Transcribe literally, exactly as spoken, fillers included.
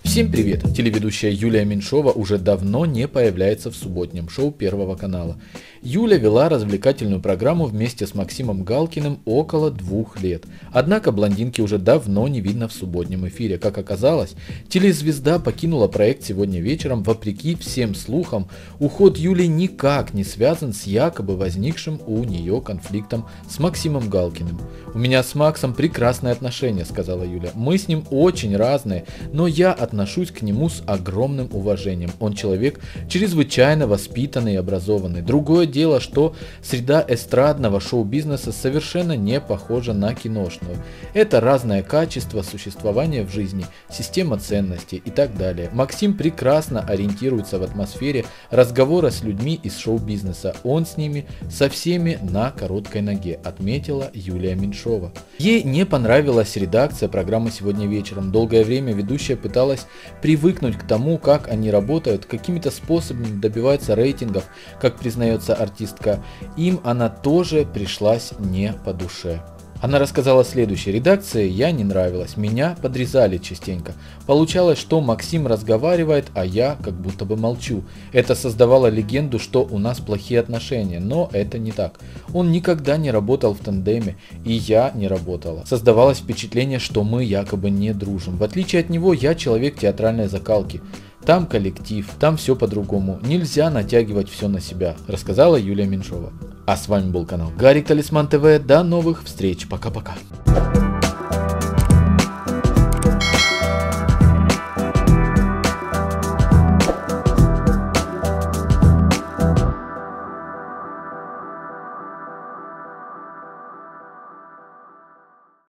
Всем привет! Телеведущая Юлия Меньшова уже давно не появляется в субботнем шоу Первого канала. Юля вела развлекательную программу вместе с Максимом Галкиным около двух лет. Однако блондинки уже давно не видно в субботнем эфире. Как оказалось, телезвезда покинула проект сегодня вечером. Вопреки всем слухам, уход Юли никак не связан с якобы возникшим у нее конфликтом с Максимом Галкиным. «У меня с Максом прекрасные отношения», — сказала Юля. «Мы с ним очень разные, но я отношусь к нему с огромным уважением. Он человек чрезвычайно воспитанный и образованный. Другое дело, что среда эстрадного шоу-бизнеса совершенно не похожа на киношную. Это разное качество существования в жизни, система ценностей и так далее. Максим прекрасно ориентируется в атмосфере разговора с людьми из шоу-бизнеса. Он с ними со всеми на короткой ноге», — отметила Юлия Меньшова. Ей не понравилась редакция программы сегодня вечером. Долгое время ведущая пыталась привыкнуть к тому, как они работают, какими-то способами добиваются рейтингов, как признается артистка. Им она тоже пришлась не по душе. Она рассказала следующее: редакции я не нравилась, меня подрезали частенько. Получалось, что Максим разговаривает, а я как будто бы молчу. Это создавало легенду, что у нас плохие отношения, но это не так. Он никогда не работал в тандеме, и я не работала. Создавалось впечатление, что мы якобы не дружим. В отличие от него, я человек театральной закалки. Там коллектив, там все по-другому. Нельзя натягивать все на себя, рассказала Юлия Меньшова. А с вами был канал Гарик Талисман ТВ. До новых встреч. Пока-пока.